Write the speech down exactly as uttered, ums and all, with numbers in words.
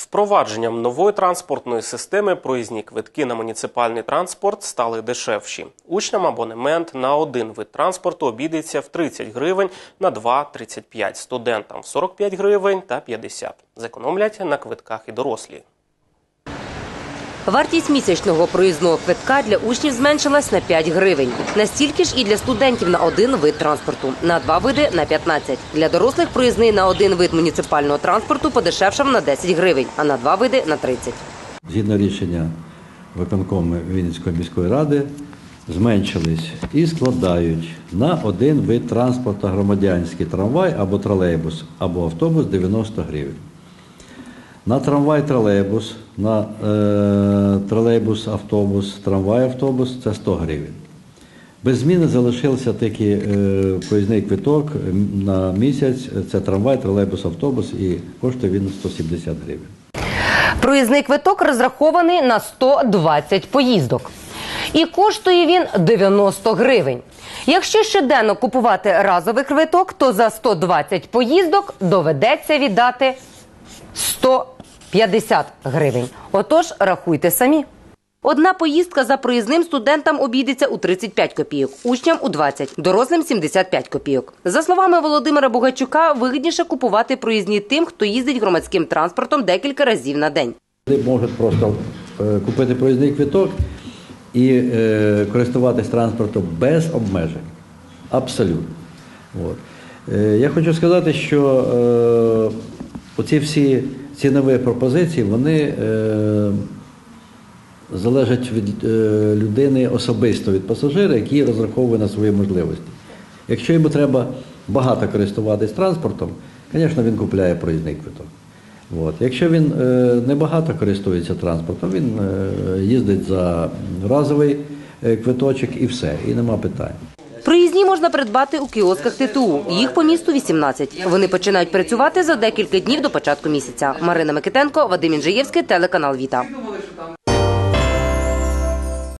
впровадженням нової транспортної системи проїзні квитки на муніципальний транспорт стали дешевші. Учням абонемент на один вид транспорту обійдеться в тридцять гривень, на два – тридцять п'ять, студентам – сорок п'ять гривень та п'ятдесят. Зекономлять на квитках і дорослі. Вартість місячного проїзного квитка для учнів зменшилась на п'ять гривень. Настільки ж і для студентів на один вид транспорту. На два види – на п'ятнадцять. Для дорослих проїзний на один вид муніципального транспорту подешевшав на десять гривень, а на два види – на тридцять. Згідно рішення виконкому Вінницької міської ради, зменшились і складають на один вид транспорту громадянський трамвай або тролейбус, або автобус – дев'яносто гривень. На трамвай-тролейбус, на е, тролейбус-автобус, трамвай-автобус – це сто гривень. Без зміни залишився тільки е, проїзний квиток на місяць, це трамвай, тролейбус, автобус, і коштує він сто сімдесят гривень. Проїзний квиток розрахований на сто двадцять поїздок. І коштує він дев'яносто гривень. Якщо щоденно купувати разовий квиток, то за сто двадцять поїздок доведеться віддати сто п'ятдесят гривень. Отож, рахуйте самі. Одна поїздка за проїзним студентам обійдеться у тридцять п'ять копійок, учням у двадцять, дорослим – сімдесят п'ять копійок. За словами Володимира Бугайчука, вигідніше купувати проїзні тим, хто їздить громадським транспортом декілька разів на день. Вони можуть просто купити проїзний квиток і е, користуватись транспортом без обмежень. Абсолютно. От. Е, я хочу сказати, що е, оці всі цінові пропозиції, вони е, залежать від е, людини особисто, від пасажира, який розраховує на свої можливості. Якщо йому треба багато користуватись транспортом, звісно, він купляє проїзний квиток. От. Якщо він е, небагато користується транспортом, він е, їздить за разовий е, квиточок і все, і нема питань. Проїзні можна придбати у кіосках Т Т У. Їх по місту вісімнадцять. Вони починають працювати за декілька днів до початку місяця. Марина Микитенко, Вадим Інжиєвський, телеканал Віта.